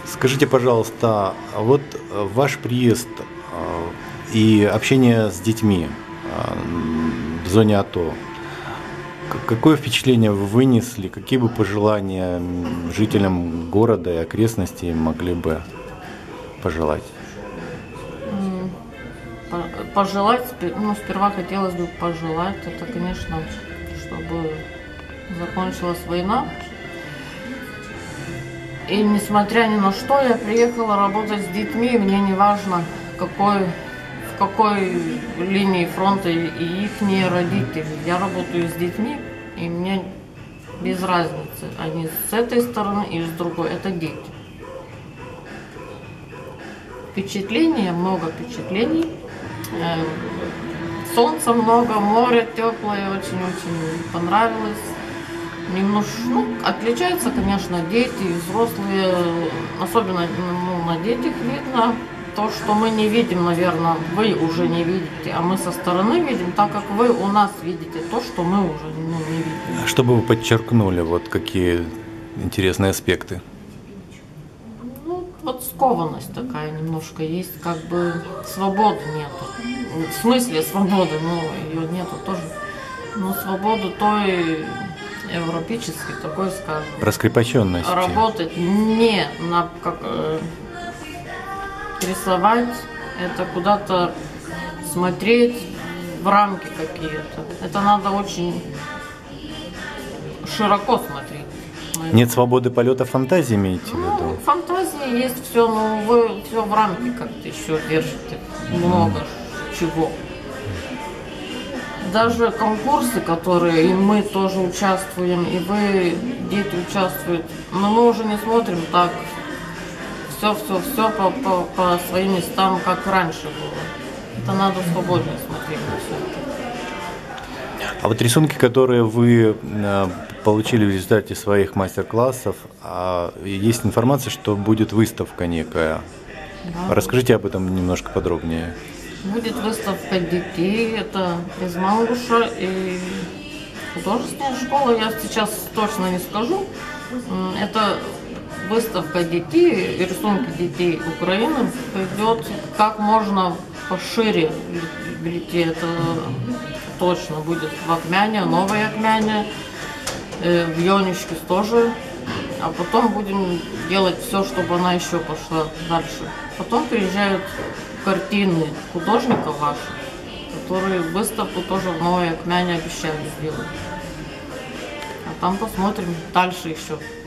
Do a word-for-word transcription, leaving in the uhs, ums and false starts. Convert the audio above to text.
Скажите, пожалуйста, а вот э, ваш приезд э, и общение с детьми э, в зоне АТО, к- какое впечатление вы вынесли, какие бы пожелания м, жителям города и окрестностей могли бы пожелать? М, по- Пожелать, спе- ну, сперва хотелось бы пожелать, это, конечно, чтобы закончилась война. И несмотря ни на что, я приехала работать с детьми, и мне не важно, какой, в какой линии фронта и их родители. Я работаю с детьми, и мне без разницы, они с этой стороны или с другой, это дети. Впечатления, много впечатлений. Э, Солнца много, море теплое, очень-очень понравилось. Немножко, ну, отличаются, конечно, дети и взрослые, особенно ну, на детях видно то, что мы не видим, наверное, вы уже не видите, а мы со стороны видим, так как вы у нас видите то, что мы уже ну, не видим. А что бы вы подчеркнули, вот какие интересные аспекты? Ну, вот скованность такая немножко есть, как бы свободы нету. В смысле свободы, но ее нету тоже. Но свободу той европейской, такой, скажем, Раскрепощенности. работать не на как э, рисовать, это куда-то смотреть в рамки какие-то. Это надо очень широко смотреть. наверное. Нет свободы полета фантазии, имеете в Ну, виду? фантазии есть все, но вы все в рамке как-то еще держите. Много чего. Даже конкурсы, которые и мы тоже участвуем, и вы, дети участвуют, но мы уже не смотрим так все-все-все по, по, по своим местам, как раньше было. Это надо свободнее смотреть на все это. А вот рисунки, которые вы э, получили в результате своих мастер-классов, а, есть информация, что будет выставка некая. Да. Расскажите об этом немножко подробнее. Будет выставка детей, это из Мангуша и художественная школа, я сейчас точно не скажу. М, Это выставка детей, и рисунки детей Украины пойдет как можно пошире в Литве. Это точно будет в Акмяне, Новой Акмяне, э, в Йонишке тоже. А потом будем делать все, чтобы она еще пошла дальше. Потом приезжают картины художников ваших, которые выставку тоже в Новой Акмяне обещали сделать. А там посмотрим дальше еще.